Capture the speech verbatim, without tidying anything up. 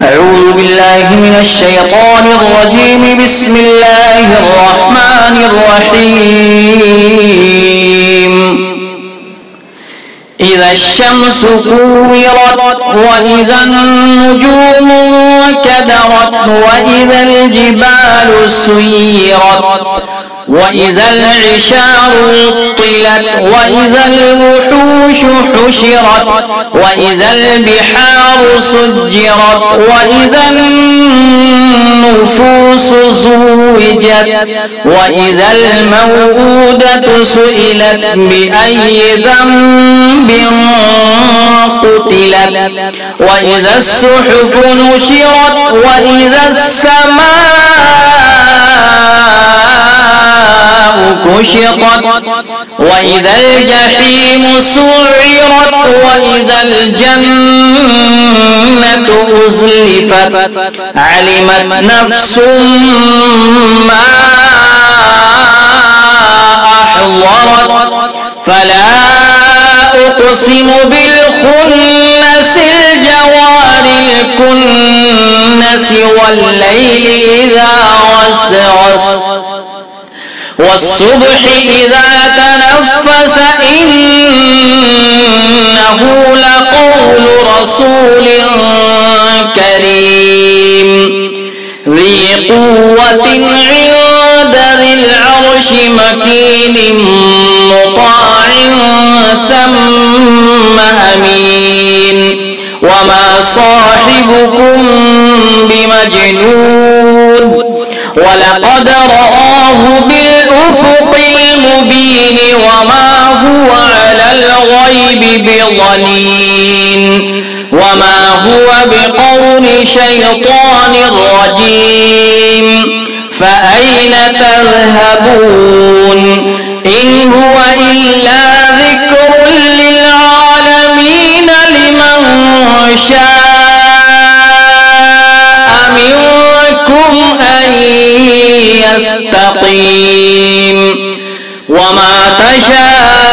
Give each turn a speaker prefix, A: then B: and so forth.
A: أعوذ بالله من الشيطان الرجيم. بسم الله الرحمن الرحيم. إذا الشمس كورت وإذا النجوم انكدرت وإذا الجبال سيرت وإذا العشار عطلت وإذا الوحوش حشرت وإذا البحار سجرت وإذا النفوس زوجت وإذا الموءودة سئلت بأي ذنب قتلت وإذا الصحف نشرت وإذا السماء كشطت وإذا الجحيم سعرت وإذا الجنة أزلفت علمت نفس ما أحضرت فلا أقسم بالخنس الجوار الكنس والليل إذا عسعس والصبح إذا تنفس إنه لقول رسول كريم ذي قوة عند ذي العرش مكين مطاع ثم أمين وما صاحبكم بمجنون ولقد رآه بالأفق المبين وما هو على الغيب بضنين وما هو بقول شيطان رجيم فأين تذهبون إن هو إلا ذكر للعالمين لمن شاء منكم أن يستقيم وما تشاءون